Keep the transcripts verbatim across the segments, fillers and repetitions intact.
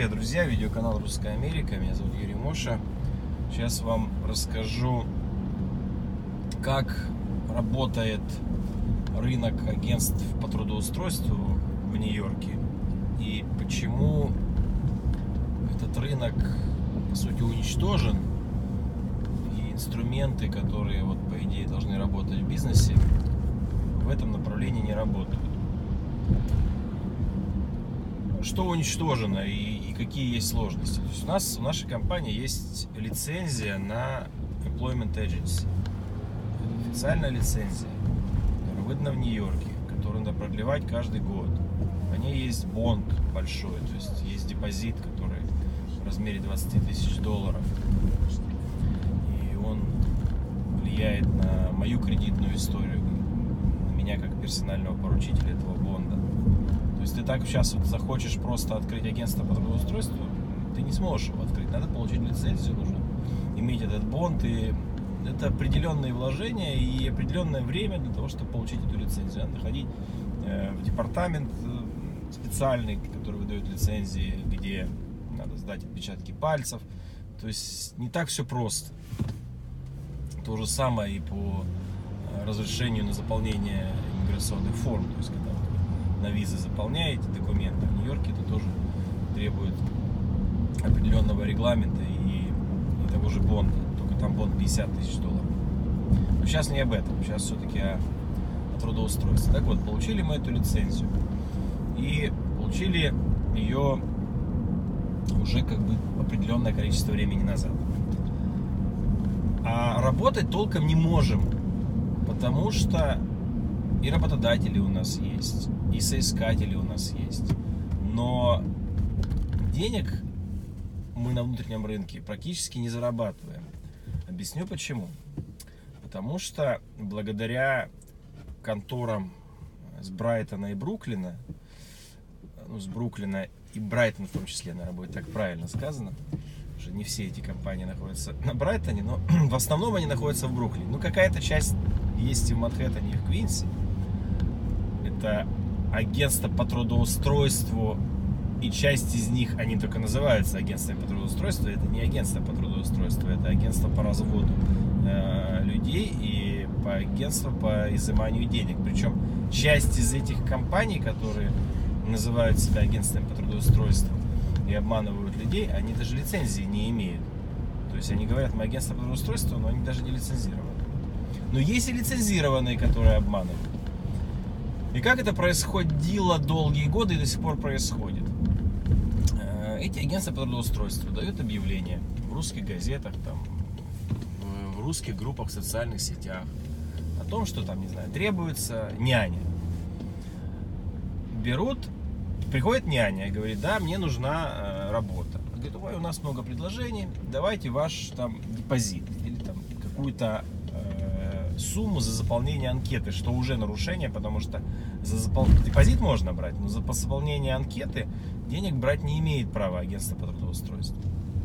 Привет, друзья! Видеоканал Русская Америка. Меня зовут Юрий Моша. Сейчас вам расскажу, как работает рынок агентств по трудоустройству в Нью-Йорке и почему этот рынок, по сути, уничтожен, и инструменты, которые, вот, по идее, должны работать в бизнесе, в этом направлении не работают. Что уничтожено и, и какие есть сложности? То есть у нас, в нашей компании есть лицензия на Employment Agency. Это официальная лицензия, которая выдана в Нью-Йорке, которую надо продлевать каждый год. По ней есть бонд большой, то есть есть депозит, который в размере двадцать тысяч долларов. И он влияет на мою кредитную историю, на меня как персонального поручителя этого бонда. То есть ты так сейчас вот захочешь просто открыть агентство по трудоустройству, ты не сможешь его открыть. Надо получить лицензию, нужно иметь этот бонд. И это определенные вложения и определенное время для того, чтобы получить эту лицензию. Надо ходить в департамент специальный, который выдает лицензии, где надо сдать отпечатки пальцев. То есть не так все просто. То же самое и по разрешению на заполнение иммиграционных форм. То есть когда на визы заполняете документы в Нью-Йорке, это тоже требует определенного регламента и, и того же бонда, только там бонд пятьдесят тысяч долларов. Но сейчас не об этом, сейчас все-таки о, о трудоустройстве. Так вот, получили мы эту лицензию и получили ее уже как бы определенное количество времени назад. А работать толком не можем, потому что и работодатели у нас есть, и соискатели у нас есть. Но денег мы на внутреннем рынке практически не зарабатываем. Объясню почему. Потому что благодаря конторам с Брайтона и Бруклина, ну, с Бруклина и Брайтон в том числе, наверное, будет так правильно сказано, что не все эти компании находятся на Брайтоне, но в основном они находятся в Бруклине. Ну, какая-то часть есть и в Манхэттене, и в Квинсе. Это агентство по трудоустройству, и часть из них, они только называются агентством по трудоустройству. Это не агентство по трудоустройству, это агентство по разводу э, людей и по агентству по изыманию денег. Причем часть из этих компаний, которые называют себя агентством по трудоустройству и обманывают людей, они даже лицензии не имеют. То есть они говорят, мы агентство по трудоустройству, но они даже не лицензированы. Но есть и лицензированные, которые обманывают. И как это происходило долгие годы и до сих пор происходит? Эти агентства по трудоустройству дают объявления в русских газетах, там, в русских группах в социальных сетях о том, что там, не знаю, требуется няня. Берут, приходит няня и говорит, да, мне нужна работа. Говорит, ой, у нас много предложений, давайте ваш там депозит или там какую-то сумму за заполнение анкеты, что уже нарушение, потому что за запол... депозит можно брать, но за заполнение анкеты денег брать не имеет права агентство по трудоустройству.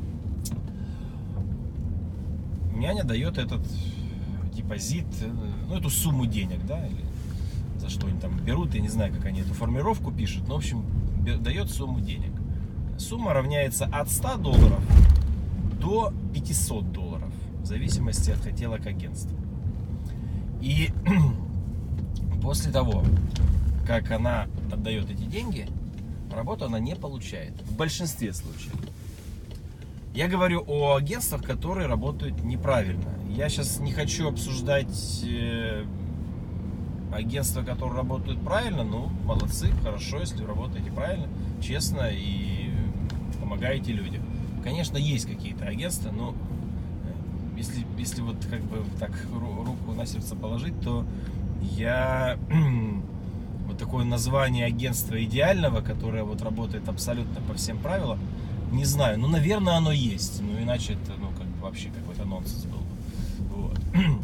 Няня дает этот депозит, ну, эту сумму денег, да, или за что они там берут, я не знаю, как они эту формировку пишут, но, в общем, дает сумму денег. Сумма равняется от ста долларов до пятисот долларов, в зависимости от хотелок агентства. И после того, как она отдает эти деньги, работу она не получает. В большинстве случаев. Я говорю о агентствах, которые работают неправильно. Я сейчас не хочу обсуждать э, агентства, которые работают правильно. Ну, молодцы, хорошо, если вы работаете правильно, честно и помогаете людям. Конечно, есть какие-то агентства, но Если, если вот как бы так руку на сердце положить, то я вот такое название агентства идеального, которое вот работает абсолютно по всем правилам, не знаю. Ну, наверное, оно есть. Ну, иначе это, ну, как бы вообще какой-то нонсенс был. Вот.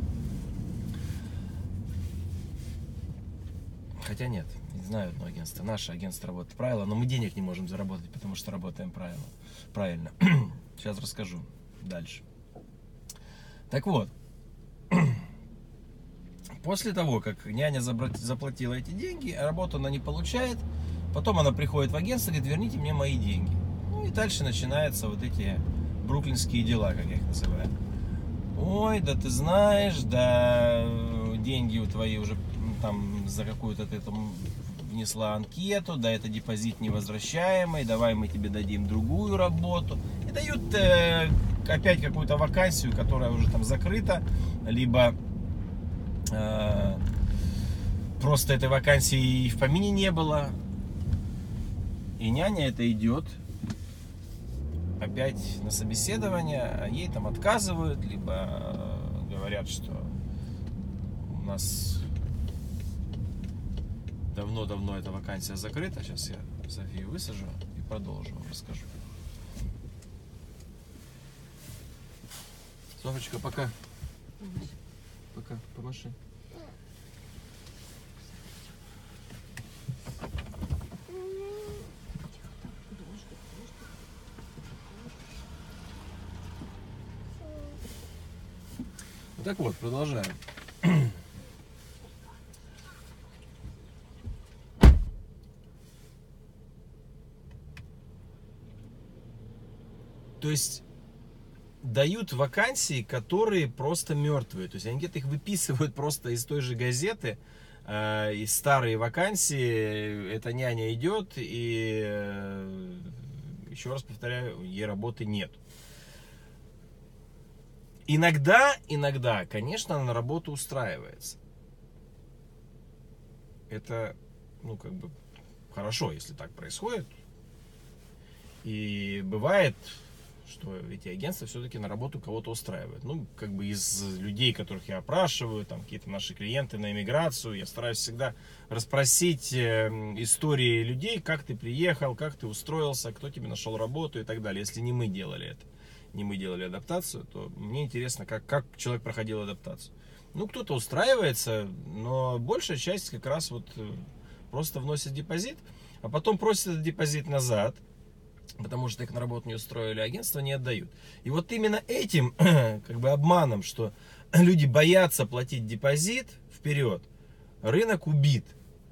Хотя нет, не знаю одно агентство. Наше агентство работает правильно, но мы денег не можем заработать, потому что работаем правильно. Правильно. Сейчас расскажу дальше. Так вот, после того, как няня заплатила эти деньги, работу она не получает, потом она приходит в агентство и говорит, верните мне мои деньги. Ну, Ну и дальше начинаются вот эти бруклинские дела, как я их называю. Ой, да ты знаешь, да деньги у твои уже там за какую-то ты там внесла анкету, да это депозит невозвращаемый, давай мы тебе дадим другую работу. И дают э, опять какую-то вакансию, которая уже там закрыта, либо э, просто этой вакансии и в помине не было. И няня это идет опять на собеседование, а ей там отказывают, либо говорят, что у нас давно-давно эта вакансия закрыта. Сейчас я Софию высажу и продолжу, вам расскажу. Софочка, пока. Пока, помаши. Так вот, продолжаем. То есть дают вакансии, которые просто мертвые. То есть они где-то их выписывают просто из той же газеты, э, из старые вакансии. Эта няня идет, и э, еще раз повторяю, ей работы нет. Иногда, иногда, конечно, она на работу устраивается. Это, ну, как бы, хорошо, если так происходит. И бывает, что эти агентства все-таки на работу кого-то устраивают. Ну, как бы из людей, которых я опрашиваю, там, какие-то наши клиенты на иммиграцию, я стараюсь всегда расспросить э, истории людей, как ты приехал, как ты устроился, кто тебе нашел работу и так далее, если не мы делали это. Не мы делали адаптацию, то мне интересно, как, как человек проходил адаптацию. Ну, кто-то устраивается, но большая часть как раз вот просто вносит депозит, а потом просит этот депозит назад, потому что их на работу не устроили, агентства не отдают. И вот именно этим, как бы обманом, что люди боятся платить депозит вперед, рынок убит.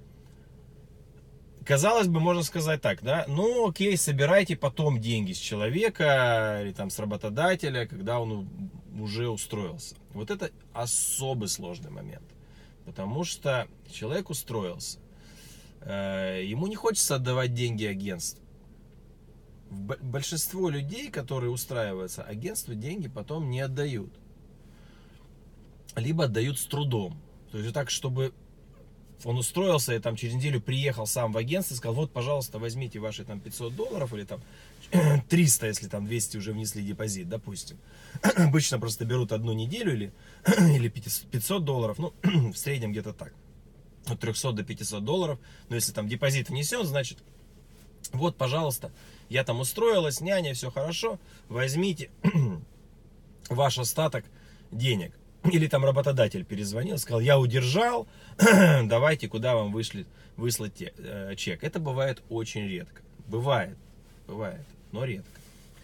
Казалось бы, можно сказать так, да, ну окей, собирайте потом деньги с человека или там с работодателя, когда он уже устроился. Вот это особый сложный момент, потому что человек устроился, ему не хочется отдавать деньги агентству. Большинство людей, которые устраиваются, агентству деньги потом не отдают, либо отдают с трудом, то есть так, чтобы он устроился и там через неделю приехал сам в агентство и сказал, вот, пожалуйста, возьмите ваши там пятьсот долларов или там триста, если там двести уже внесли депозит, допустим. Обычно просто берут одну неделю или, или пятьсот долларов, ну, в среднем где-то так, от трехсот до пятисот долларов. Но если там депозит внесен, значит, вот, пожалуйста, я там устроилась, няня, все хорошо, возьмите ваш остаток денег. Или там работодатель перезвонил, сказал, я удержал, давайте, куда вам вышли, выслать э, чек. Это бывает очень редко. Бывает, бывает, но редко.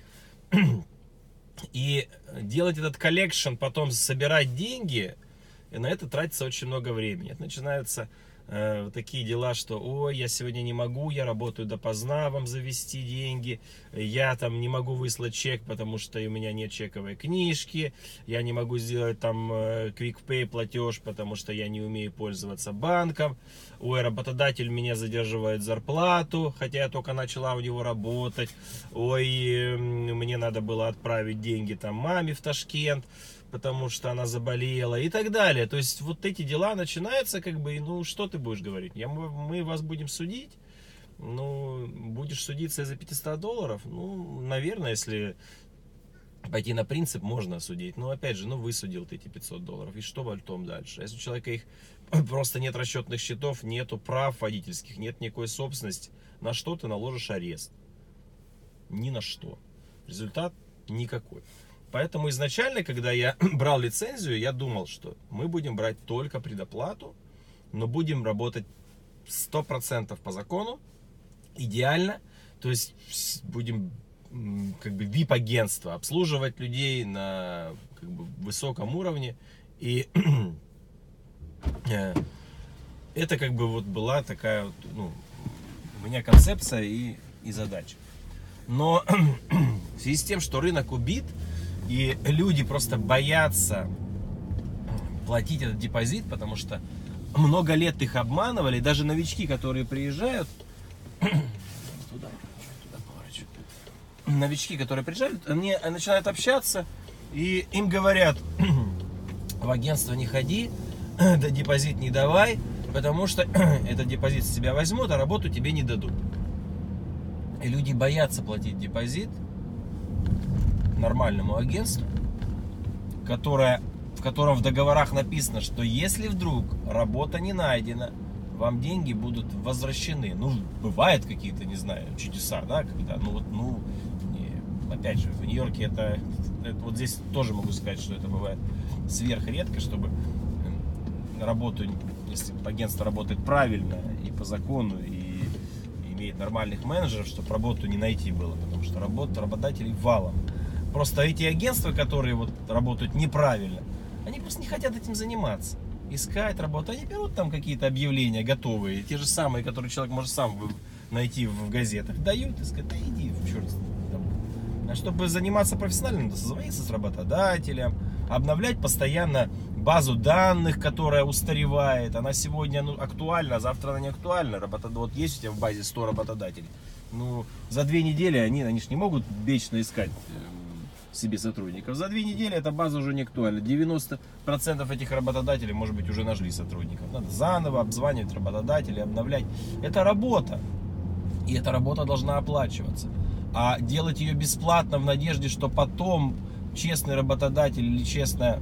И делать этот коллекшн, потом собирать деньги, и на это тратится очень много времени. Это начинаются э, такие дела, что, ой, я сегодня не могу, я работаю допоздна, вам завести деньги, я там не могу выслать чек, потому что у меня нет чековой книжки, я не могу сделать там э, Quick Pay платеж, потому что я не умею пользоваться банком, ой, работодатель меня задерживает зарплату, хотя я только начала у него работать, ой, э, мне надо было отправить деньги там маме в Ташкент, потому что она заболела и так далее. То есть вот эти дела начинаются, как бы, ну что ты будешь говорить? Я, мы вас будем судить, ну будешь судиться из-за пятисот долларов, ну, наверное, если пойти на принцип, можно судить. Но опять же, ну высудил ты эти пятьсот долларов, и что потом дальше? Если у человека их просто нет расчетных счетов, нету прав водительских, нет никакой собственности, на что ты наложишь арест? Ни на что. Результат никакой. Поэтому изначально, когда я брал лицензию, я думал, что мы будем брать только предоплату, но будем работать сто процентов по закону, идеально, то есть будем как бы ви ай пи-агентство, обслуживать людей на как бы высоком уровне, и это как бы вот была такая вот, ну, у меня концепция и, и задача. Но в связи с тем, что рынок убит, и люди просто боятся платить этот депозит, потому что много лет их обманывали, даже новички, которые приезжают, туда, туда поворачиваю. Новички, которые приезжают, они начинают общаться, и им говорят: в агентство не ходи, да депозит не давай, потому что этот депозит с тебя возьмут, а работу тебе не дадут. И люди боятся платить депозит нормальному агентству, которое, в котором в договорах написано, что если вдруг работа не найдена, вам деньги будут возвращены. Ну, бывают какие-то, не знаю, чудеса, да, когда, ну вот, ну, не, опять же, в Нью-Йорке это, это, вот здесь тоже могу сказать, что это бывает сверхредко, чтобы работу, если агентство работает правильно и по закону, и имеет нормальных менеджеров, чтобы работу не найти было, потому что работа работодателей валом. Просто эти агентства, которые вот работают неправильно, они просто не хотят этим заниматься. Искать работу, они берут там какие-то объявления готовые, те же самые, которые человек может сам найти в газетах, дают и сказать: да иди в черт. А чтобы заниматься профессионально, надо созвониться с работодателем, обновлять постоянно базу данных, которая устаревает. Она сегодня, ну, актуальна, а завтра она не актуальна. Работод... Вот есть у тебя в базе сто работодателей. Ну, за две недели они, они же не могут вечно искать себе сотрудников. За две недели эта база уже не актуальна. девяносто процентов этих работодателей, может быть, уже нашли сотрудников. Надо заново обзванивать работодателей, обновлять. Это работа. И эта работа должна оплачиваться. А делать ее бесплатно в надежде, что потом честный работодатель или честная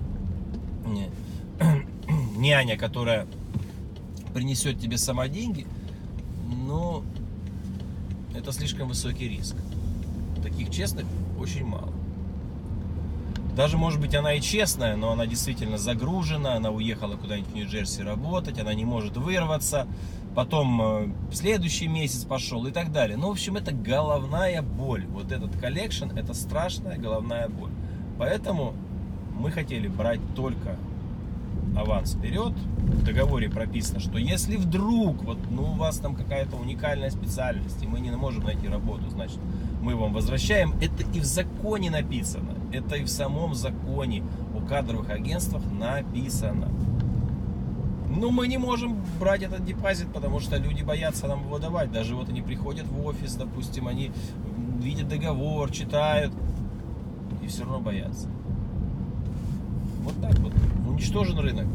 няня, которая принесет тебе сама деньги, ну, это слишком высокий риск. Таких честных очень мало. Даже, может быть, она и честная, но она действительно загружена, она уехала куда-нибудь в Нью-Джерси работать, она не может вырваться, потом следующий месяц пошел и так далее. Ну, в общем, это головная боль. Вот этот коллекшн, это страшная головная боль. Поэтому мы хотели брать только аванс вперед. В договоре прописано, что если вдруг вот, ну, у вас там какая-то уникальная специальность, и мы не можем найти работу, значит, мы вам возвращаем. Это и в законе написано. Это и в самом законе о кадровых агентствах написано. Но мы не можем брать этот депозит, потому что люди боятся нам его давать. Даже вот они приходят в офис, допустим, они видят договор, читают, и все равно боятся. Вот так вот. Уничтожен рынок.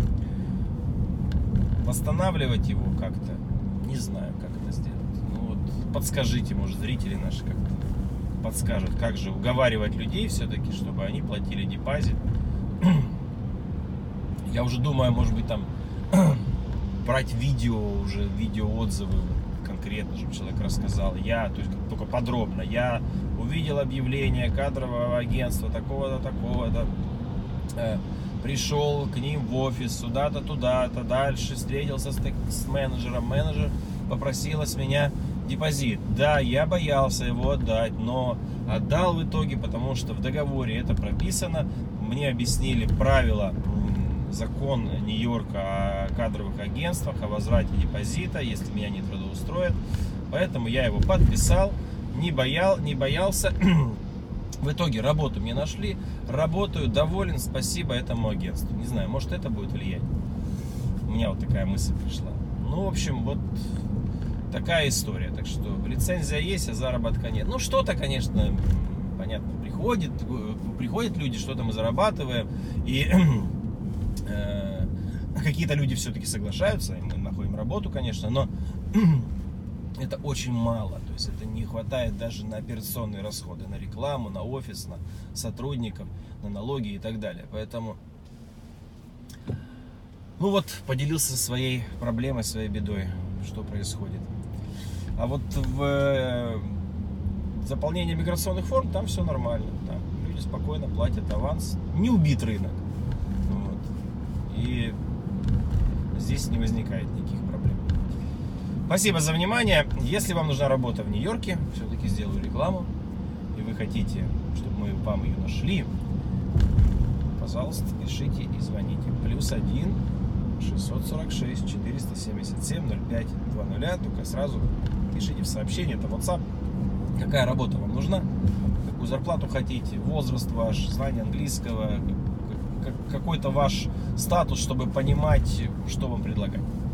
Восстанавливать его как-то, не знаю, как это сделать. Ну вот, подскажите, может, зрители наши как-то подскажут, как же уговаривать людей все-таки, чтобы они платили депозит. Я уже думаю, может быть, там брать видео, уже видеоотзывы конкретно, чтобы человек рассказал. Я, то есть только подробно, я увидел объявление кадрового агентства такого-то, такого-то, э, пришел к ним в офис, сюда-то, туда-то, дальше встретился с, с менеджером. Менеджер попросила с меня депозит. Да, я боялся его отдать, но отдал в итоге, потому что в договоре это прописано. Мне объяснили правила, закон Нью-Йорка о кадровых агентствах, о возврате депозита, если меня не трудоустроят. Поэтому я его подписал, не, боял, не боялся. В итоге работу мне нашли, работаю, доволен, спасибо этому агентству. Не знаю, может, это будет влиять. У меня вот такая мысль пришла. Ну, в общем, вот такая история. Так что лицензия есть, а заработка нет. Ну, что-то, конечно, понятно, приходит, приходят люди, что-то мы зарабатываем. И э, какие-то люди все-таки соглашаются, и мы находим работу, конечно, но это очень мало. То есть это не хватает даже на операционные расходы, на рекламу, на офис, на сотрудников, на налоги и так далее. Поэтому, ну вот, поделился своей проблемой, своей бедой, что происходит. А вот в заполнении миграционных форм там все нормально. Там люди спокойно платят аванс. Не убит рынок. Вот. И здесь не возникает никаких проблем. Спасибо за внимание. Если вам нужна работа в Нью-Йорке, все-таки сделаю рекламу, и вы хотите, чтобы мы вам ее нашли, пожалуйста, пишите и звоните. Плюс один шестьсот сорок шесть четыреста семьдесят семь ноль пять двадцать. Только сразу пишите в сообщение. Это WhatsApp. какая работа вам нужна, какую зарплату хотите, возраст ваш, знание английского, какой-то ваш статус, чтобы понимать, что вам предлагать.